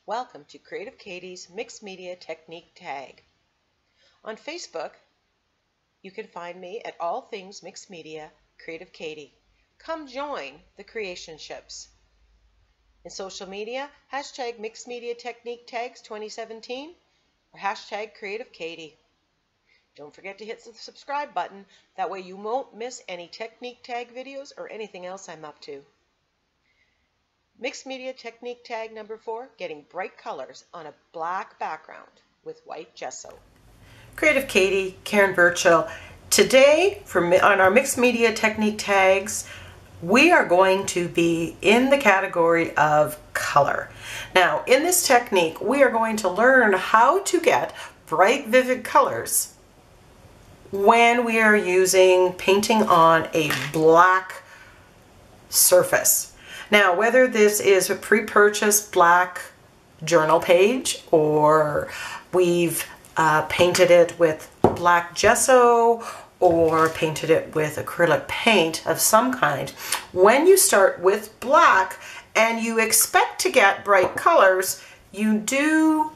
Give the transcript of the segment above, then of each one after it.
Welcome to Creative Katie's Mixed Media Technique Tag. On Facebook, you can find me at All Things Mixed Media Creative Katie. Come join the creation ships. In social media, hashtag Mixed Media Technique Tags 2017 or hashtag Creative Katie. Don't forget to hit the subscribe button. That way you won't miss any technique tag videos or anything else I'm up to. Mixed Media Technique Tag number 4, getting bright colors on a black background with white gesso. Creative Katie, Karen Burchill. Today, on our Mixed Media Technique Tags, we are going to be in the category of color. Now, in this technique, we are going to learn how to get bright, vivid colors when we are using painting on a black surface. Now, whether this is a pre-purchased black journal page or we've painted it with black gesso or painted it with acrylic paint of some kind, when you start with black and you expect to get bright colors, you do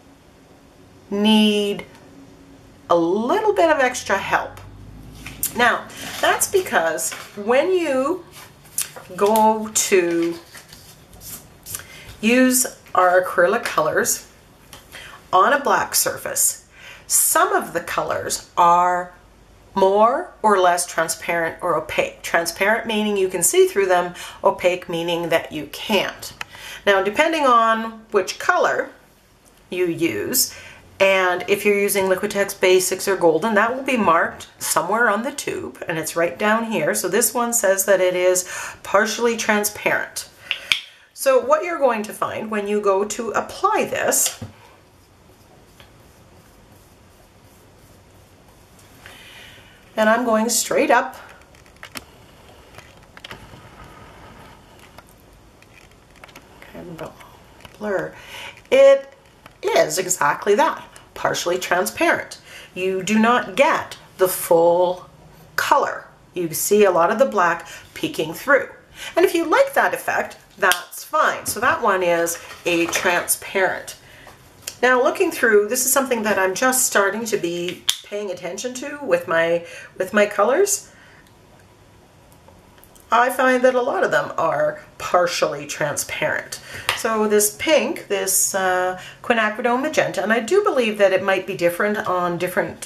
need a little bit of extra help. Now, that's because when you go to use our acrylic colors on a black surface, some of the colors are more or less transparent or opaque. Transparent meaning you can see through them, opaque meaning that you can't. Now, depending on which color you use, and if you're using Liquitex Basics or Golden, that will be marked somewhere on the tube, and it's right down here. So this one says that it is partially transparent. So what you're going to find when you go to apply this, and I'm going straight up, kind of blur, it is exactly that. Partially transparent. You do not get the full color. You see a lot of the black peeking through. And if you like that effect, that's fine. So that one is a transparent. Now, looking through, this is something that I'm just starting to be paying attention to with my colors. I find that a lot of them are partially transparent. So this pink, this quinacridone magenta, and I do believe that it might be different on different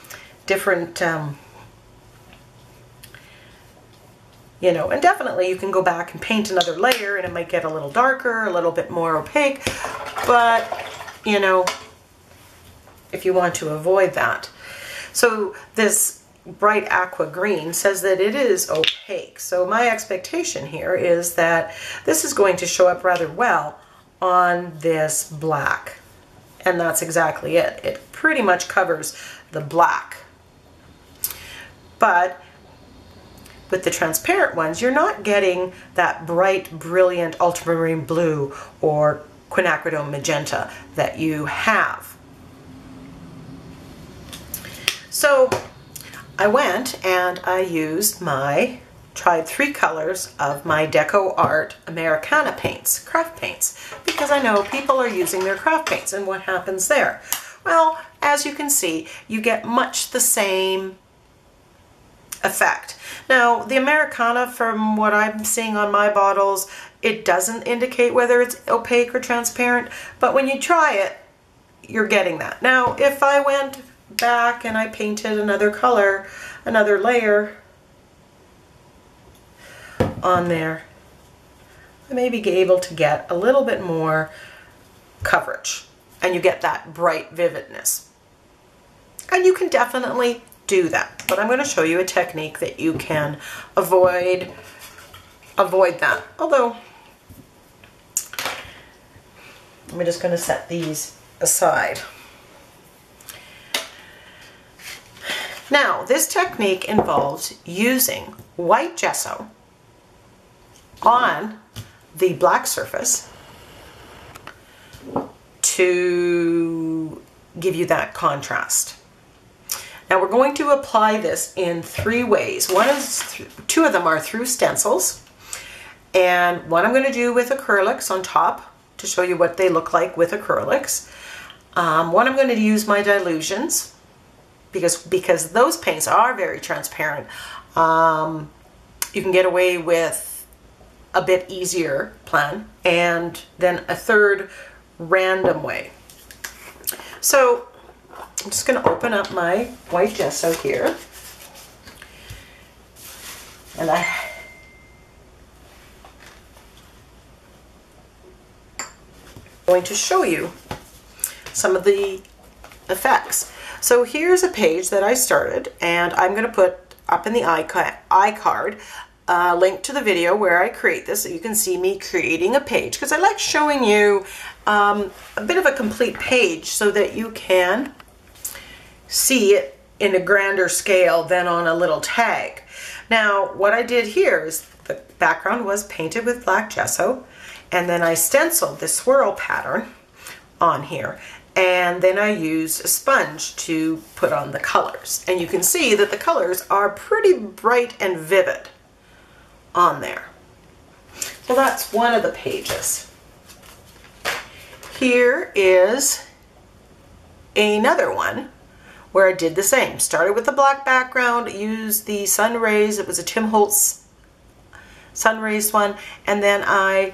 you know, and definitely you can go back and paint another layer and it might get a little darker, a little bit more opaque, but you know, if you want to avoid that. So this bright aqua green says that it is opaque. So my expectation here is that this is going to show up rather well on this black. And that's exactly it. It pretty much covers the black. But with the transparent ones, you're not getting that bright, brilliant ultramarine blue or quinacridone magenta that you have. So I went and I used tried 3 colors of my Deco Art Americana paints, craft paints, because I know people are using their craft paints. And what happens there? Well, as you can see, you get much the same effect. Now, the Americana, from what I'm seeing on my bottles, it doesn't indicate whether it's opaque or transparent, but when you try it, you're getting that. Now, if I went back and I painted another color, another layer on there, I may be able to get a little bit more coverage and you get that bright vividness. And you can definitely do that, but I'm going to show you a technique that you can avoid that. Although, I'm just going to set these aside. Now, this technique involves using white gesso on the black surface to give you that contrast. Now, we're going to apply this in 3 ways. One is, 2 of them are through stencils, and one I'm going to do with acrylics on top to show you what they look like with acrylics. One, I'm going to use my Dylusions because those paints are very transparent. You can get away with a bit easier plan, and then a third random way. So I'm just going to open up my white gesso here, and I'm going to show you some of the effects. So here's a page that I started, and I'm going to put up in the iCard a link to the video where I create this so you can see me creating a page, because I like showing you a bit of a complete page so that you can see it in a grander scale than on a little tag. Now what I did here is the background was painted with black gesso, and then I stenciled this swirl pattern on here, and then I used a sponge to put on the colors, and you can see that the colors are pretty bright and vivid on there. So that's one of the pages. Here is another one where I did the same. Started with the black background, used the sun rays, it was a Tim Holtz sun rays one, and then I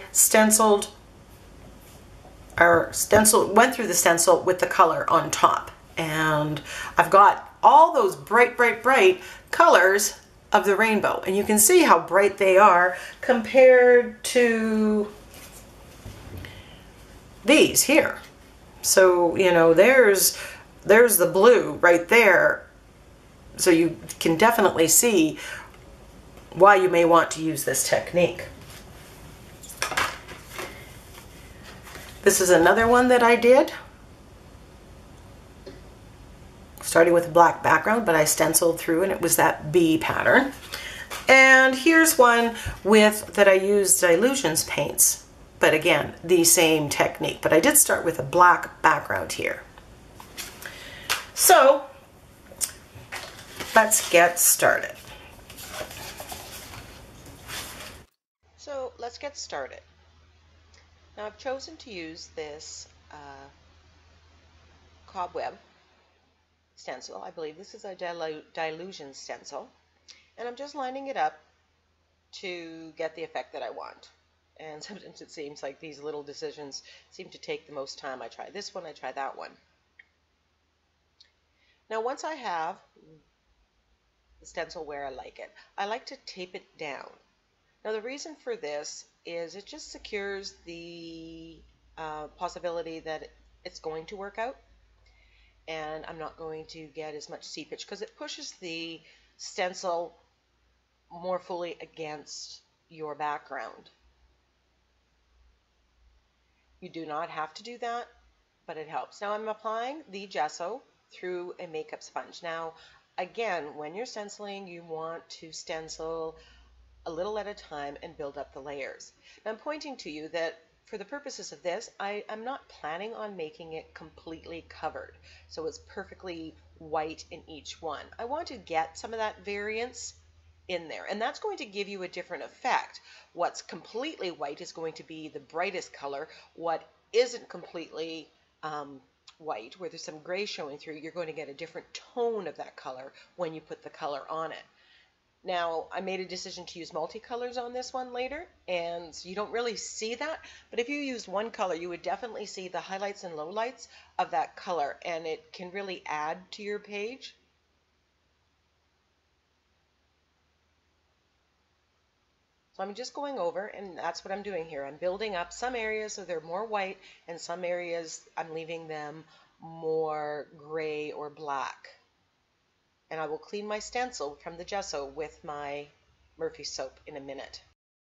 went through the stencil with the color on top. And I've got all those bright, bright, bright colors of the rainbow, and you can see how bright they are compared to these here. So, you know, there's the blue right there, so you can definitely see why you may want to use this technique. This is another one that I did, starting with a black background, but I stenciled through, and it was that bee pattern. And here's one that I used Dylusions paints, but again, the same technique. But I did start with a black background here. So let's get started. Now I've chosen to use this cobweb stencil. I believe this is a Dylusion stencil, and I'm just lining it up to get the effect that I want. And sometimes it seems like these little decisions seem to take the most time. I try this one, I try that one. Now once I have the stencil where I like to tape it down. Now the reason for this is it just secures the possibility that it's going to work out, and I'm not going to get as much seepage because it pushes the stencil more fully against your background. You do not have to do that, but it helps. Now I'm applying the gesso through a makeup sponge. Now again, when you're stenciling, you want to stencil a little at a time and build up the layers. Now I'm pointing to you that for the purposes of this, I'm not planning on making it completely covered, so it's perfectly white in each one. I want to get some of that variance in there, and that's going to give you a different effect. What's completely white is going to be the brightest color. What isn't completely white, where there's some gray showing through, you're going to get a different tone of that color when you put the color on it. Now, I made a decision to use multicolors on this one later, and you don't really see that, but if you used one color, you would definitely see the highlights and lowlights of that color, and it can really add to your page. So I'm just going over, and that's what I'm doing here. I'm building up some areas so they're more white, and some areas I'm leaving them more gray or black. And I will clean my stencil from the gesso with my Murphy soap in a minute.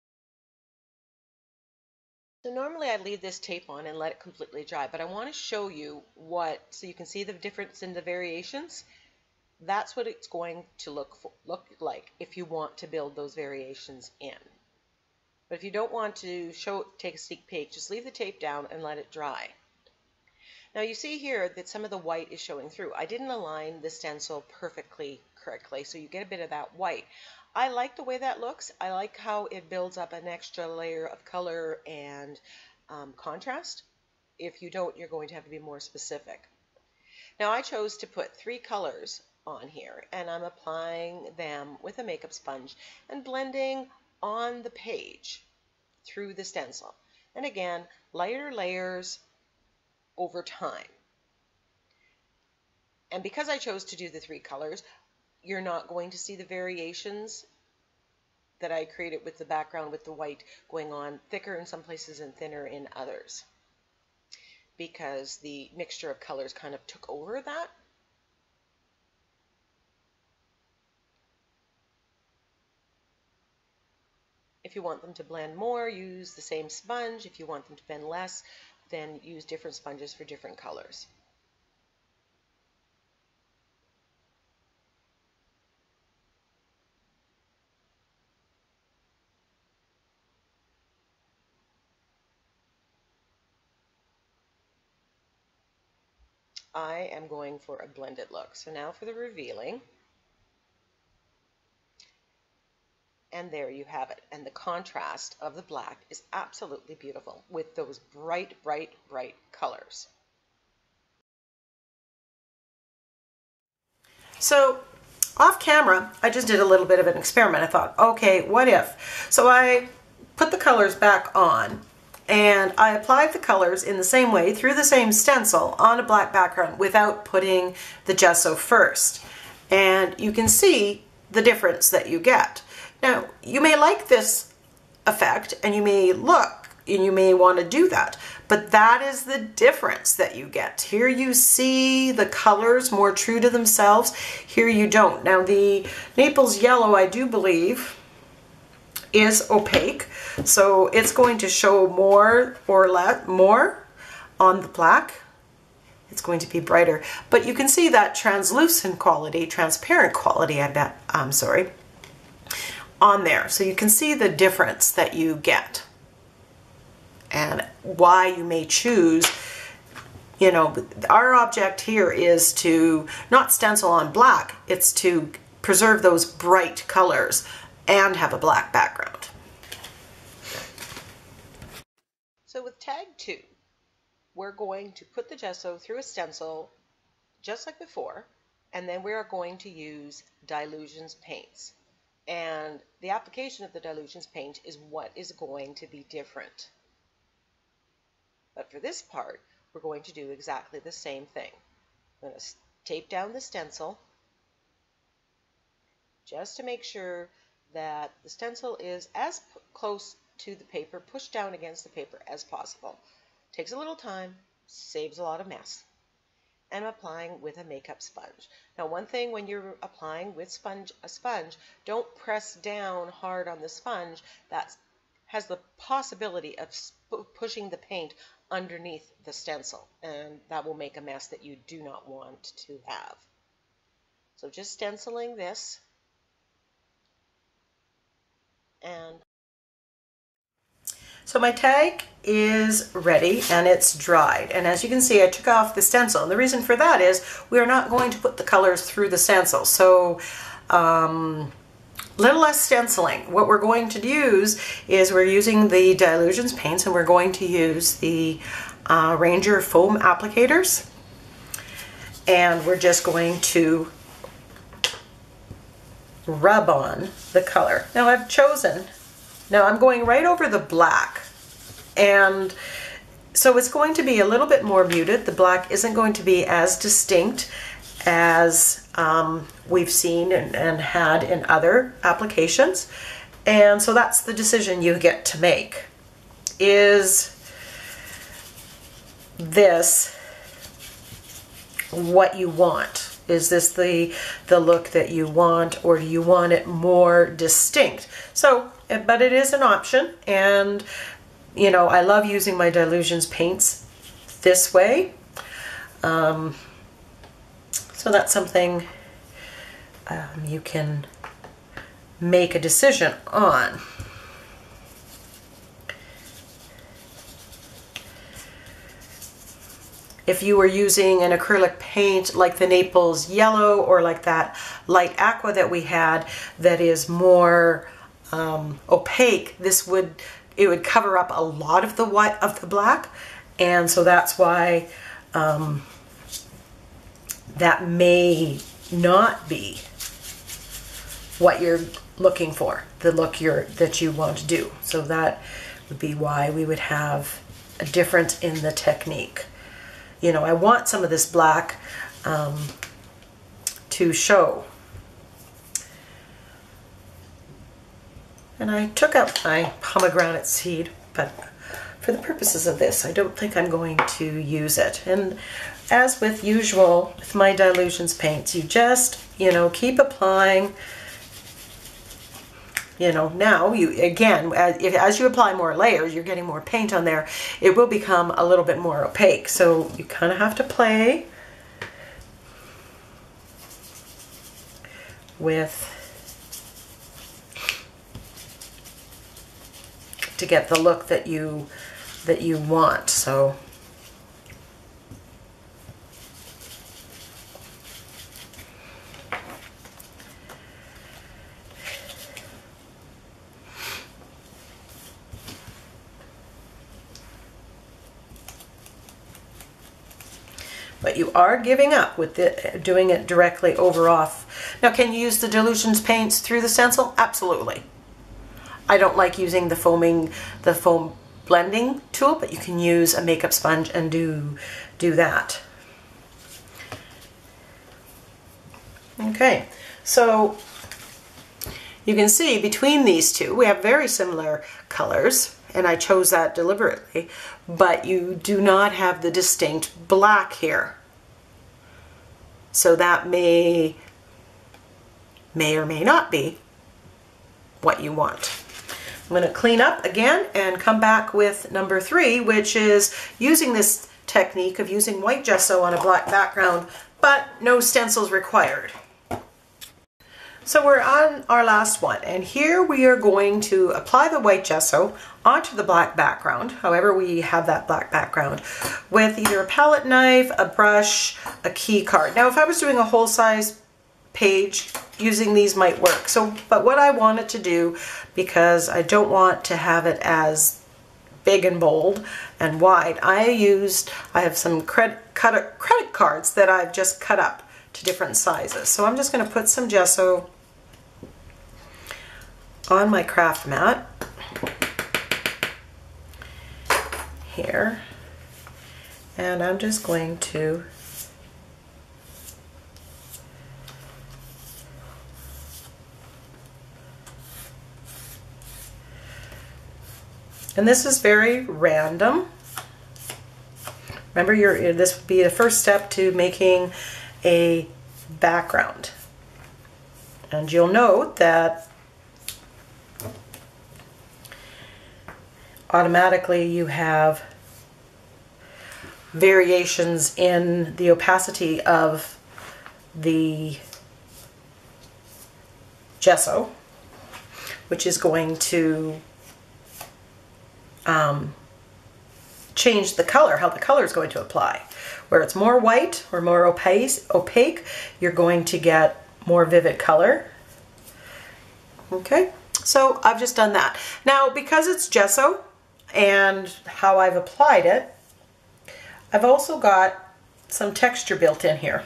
So normally I'd leave this tape on and let it completely dry, but I want to show you so you can see the difference in the variations. That's what it's going to look like if you want to build those variations in. But if you don't want to take a sneak peek, just leave the tape down and let it dry. Now you see here that some of the white is showing through. I didn't align the stencil perfectly correctly, so you get a bit of that white. I like the way that looks. I like how it builds up an extra layer of color and contrast. If you don't, you're going to have to be more specific. Now I chose to put 3 colors on here, and I'm applying them with a makeup sponge and blending on the page through the stencil. And again, lighter layers over time. And because I chose to do the 3 colors, you're not going to see the variations that I created with the background with the white going on thicker in some places and thinner in others, because the mixture of colors kind of took over that. If you want them to blend more, use the same sponge. If you want them to blend less, then use different sponges for different colors. I am going for a blended look. So now for the revealing. And there you have it. And the contrast of the black is absolutely beautiful with those bright, bright, bright colors. So off camera, I just did a little bit of an experiment. I thought, okay, what if? So I put the colors back on, and I applied the colors in the same way through the same stencil on a black background without putting the gesso first. And you can see the difference that you get. Now, you may like this effect, and you may look, and you may want to do that, but that is the difference that you get. Here you see the colors more true to themselves. Here you don't. Now, the Naples yellow, I do believe, is opaque, so it's going to show more or less more on the black. It's going to be brighter, but you can see that translucent quality, transparent quality, I bet, I'm sorry, on there. So you can see the difference that you get and why you may choose. You know, our object here is to not stencil on black, it's to preserve those bright colors and have a black background. So with tag 2, we're going to put the gesso through a stencil just like before, and then we are going to use Dylusions paints. And the application of the Dylusions paint is what is going to be different. But for this part, we're going to do exactly the same thing. I'm going to tape down the stencil just to make sure that the stencil is as close to the paper, pushed down against the paper as possible. Takes a little time, saves a lot of mess. And I'm applying with a makeup sponge. Now, one thing when you're applying with a sponge, don't press down hard on the sponge. That has the possibility of pushing the paint underneath the stencil, and that will make a mess that you do not want to have. So just stenciling this, and so my tag is ready and it's dried, and as you can see, I took off the stencil, and the reason for that is we are not going to put the colors through the stencil, so little less stenciling. What we're going to use is we're using the Dylusions paints, and we're going to use the Ranger foam applicators, and we're just going to rub on the color. Now I'm going right over the black, and so it's going to be a little bit more muted. The black isn't going to be as distinct as we've seen and had in other applications, and so that's the decision you get to make. Is this what you want? Is this the look that you want, or do you want it more distinct? So, but it is an option, and you know, I love using my Dylusions paints this way. So that's something you can make a decision on. If you were using an acrylic paint like the Naples yellow, or like that light aqua that we had that is more opaque, this would, it would cover up a lot of the white of the black, and so that's why that may not be what you're looking for, the look that you want to do. So that would be why we would have a difference in the technique. You know, I want some of this black to show. And I took out my pomegranate seed, but for the purposes of this, I don't think I'm going to use it. And as with usual with my Dylusions paints, you just, you know, keep applying. You know, now you, again, as you apply more layers, you're getting more paint on there, it will become a little bit more opaque. So you kind of have to play with, to get the look that you want. So but you are giving up with doing it directly over off. Now, can you use the Dylusions paints through the stencil? Absolutely. I don't like using the foam blending tool, but you can use a makeup sponge and do that. Okay, so you can see between these two, we have very similar colors, and I chose that deliberately, but you do not have the distinct black here. So that may or may not be what you want. I'm going to clean up again and come back with number 3, which is using this technique of using white gesso on a black background, but no stencils required. So we're on our last one, and here we are going to apply the white gesso onto the black background, however we have that black background, with either a palette knife, a brush, a key card. Now, if I was doing a whole size page, using these might work. So, but what I wanted to do, because I don't want to have it as big and bold and wide, I have some credit cards that I've just cut up to different sizes. So I'm just going to put some gesso on my craft mat here, and I'm just going to and this is very random. Remember, this would be the first step to making a background. And you'll note that automatically you have variations in the opacity of the gesso, which is going to change the color, how the color is going to apply. Where it's more white or more opaque, you're going to get more vivid color. Okay, so I've just done that. Now, because it's gesso and how I've applied it, I've also got some texture built in here.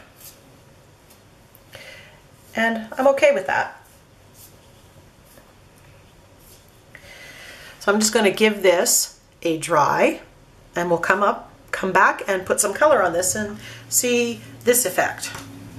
And I'm okay with that. So I'm just going to give this a dry, and we'll come back and put some color on this and see this effect.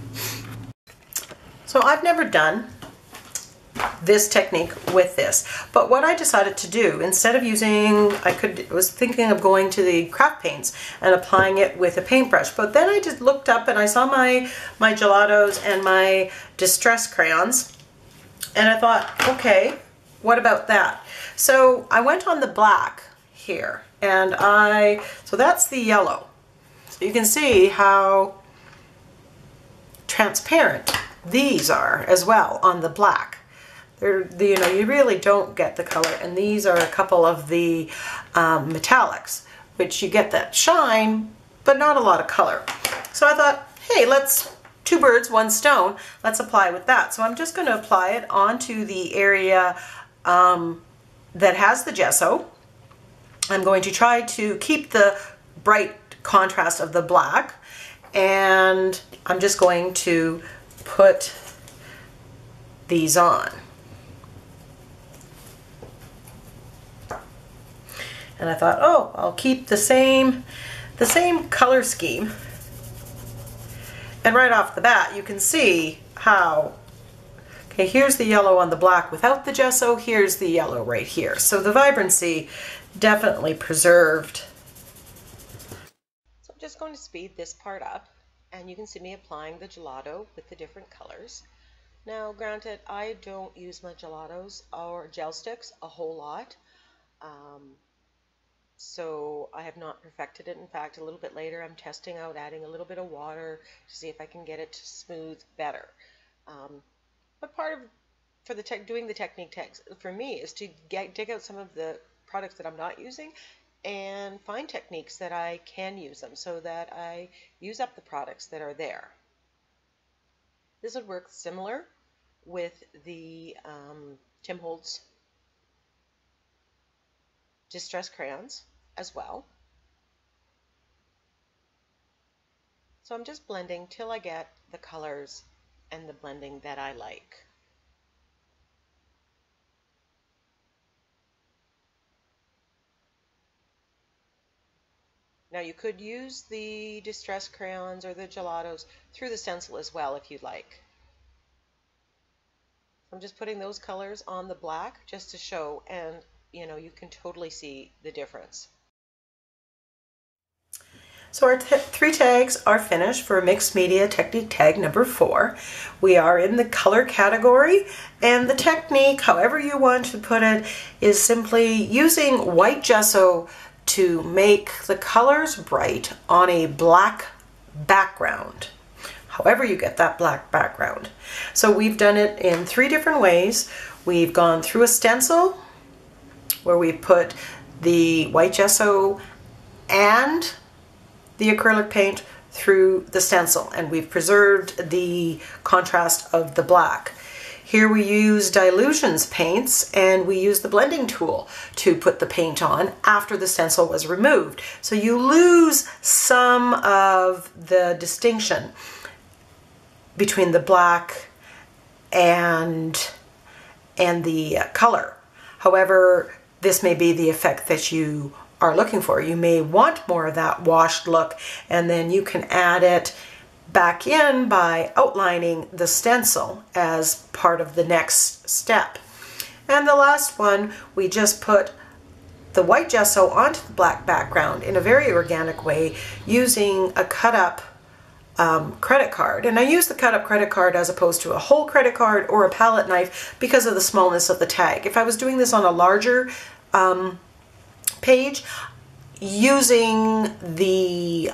So I've never done this technique with this, but what I decided to do, instead of using, I was thinking of going to the craft paints and applying it with a paintbrush, but then I just looked up and I saw my gelatos and my distress crayons, and I thought, okay, what about that? So I went on the black here, and so that's the yellow. So you can see how transparent these are as well on the black. You know, you really don't get the color, and these are a couple of the metallics, which you get that shine, but not a lot of color. So I thought, hey, two birds, one stone, let's apply with that. So I'm just going to apply it onto the area that has the gesso, I'm going to try to keep the bright contrast of the black, and I'm just going to put these on. And I thought, oh, I'll keep the same color scheme. And right off the bat, you can see how, okay, here's the yellow on the black without the gesso, here's the yellow right here. So the vibrancy definitely preserved. So I'm just going to speed this part up, and you can see me applying the gelato with the different colors. Now, granted, I don't use my gelatos or gel sticks a whole lot, so I have not perfected it. In fact, a little bit later I'm testing out adding a little bit of water to see if I can get it to smooth better. But part of doing the technique tags for me is to dig out some of the products that I'm not using and find techniques that I can use them so that I use up the products that are there. This would work similar with the Tim Holtz Distress crayons as well. So I'm just blending till I get the colors and the blending that I like. Now you could use the Distress crayons or the gelatos through the stencil as well if you'd like. I'm just putting those colors on the black just to show, and you can totally see the difference. So our 3 tags are finished for Mixed Media Technique Tag number 4. We are in the color category, and the technique, however you want to put it, is simply using white gesso to make the colors bright on a black background. However you get that black background. So we've done it in 3 different ways. We've gone through a stencil where we put the white gesso and the acrylic paint through the stencil, and we've preserved the contrast of the black. Here we use Dylusions paints, and we use the blending tool to put the paint on after the stencil was removed. So you lose some of the distinction between the black and the color. However, this may be the effect that you are looking for. You may want more of that washed look, and then you can add it back in by outlining the stencil as part of the next step. And the last one, we just put the white gesso onto the black background in a very organic way using a cut-up credit card. And I use the cut-up credit card as opposed to a whole credit card or a palette knife because of the smallness of the tag. If I was doing this on a larger page, using the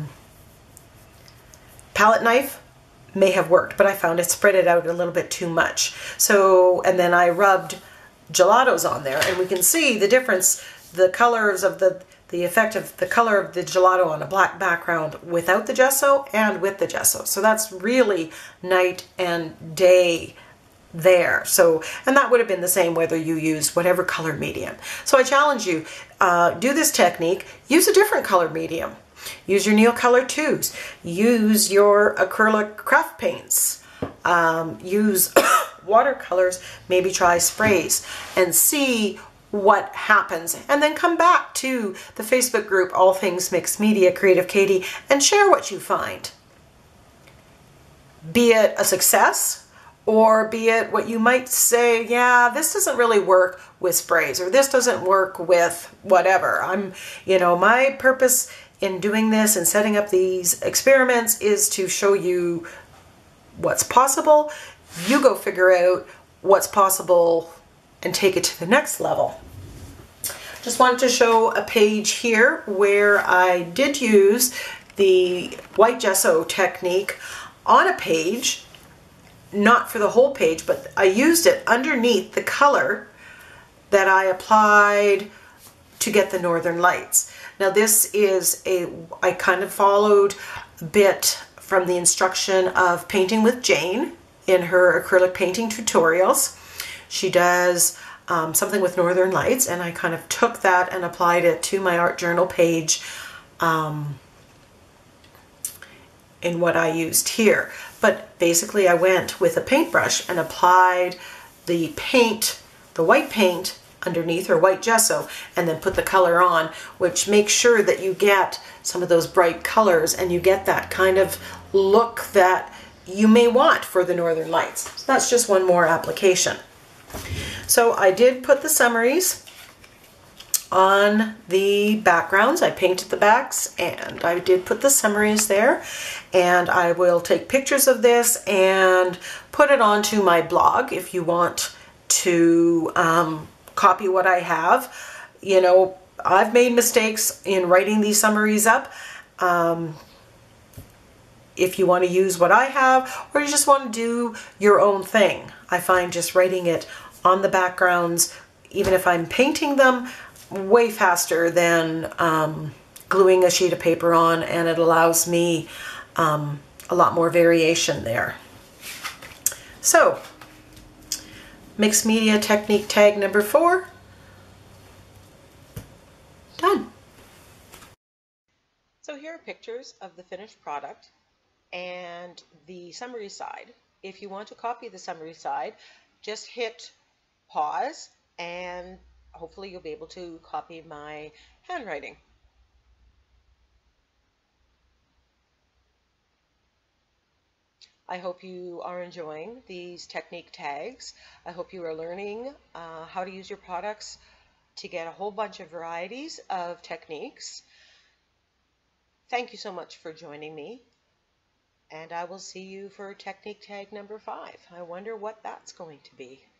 palette knife may have worked, but I found it spread it out a little bit too much. So, and then I rubbed gelatos on there, and we can see the difference, the colors of the effect of the color of the gelato on a black background without the gesso and with the gesso. So that's really night and day there. So, and that would have been the same whether you used whatever color medium. So I challenge you, do this technique, use a different color medium. Use your Neocolor 2s, use your acrylic craft paints, use watercolors, maybe try sprays, and see what happens. And then come back to the Facebook group, All Things Mixed Media, Creative Katie, and share what you find. Be it a success, or be it what you might say, yeah, this doesn't really work with sprays, or this doesn't work with whatever. My purpose in doing this and setting up these experiments is to show you what's possible. You go figure out what's possible and take it to the next level. Just wanted to show a page here where I did use the white gesso technique on a page, not for the whole page, but I used it underneath the color that I applied to get the Northern Lights. Now this is I kind of followed a bit from the instruction of Painting with Jane in her acrylic painting tutorials. She does something with Northern Lights, and I kind of took that and applied it to my art journal page in what I used here. But basically I went with a paintbrush and applied the paint, the white paint underneath, or white gesso, and then put the color on, which makes sure that you get some of those bright colors and you get that kind of look that you may want for the Northern Lights. So that's just one more application. So I did put the summaries on the backgrounds. I painted the backs and I did put the summaries there, and I will take pictures of this and put it onto my blog if you want to copy what I have. You know, I've made mistakes in writing these summaries up. If you want to use what I have, or you just want to do your own thing, I find just writing it on the backgrounds, even if I'm painting them, way faster than gluing a sheet of paper on, and it allows me a lot more variation there. So, Mixed Media Technique tag number 4, done. So here are pictures of the finished product and the summary side. If you want to copy the summary side, just hit pause and hopefully you'll be able to copy my handwriting. I hope you are enjoying these technique tags. I hope you are learning how to use your products to get a whole bunch of varieties of techniques. Thank you so much for joining me, and I will see you for technique tag number 5. I wonder what that's going to be.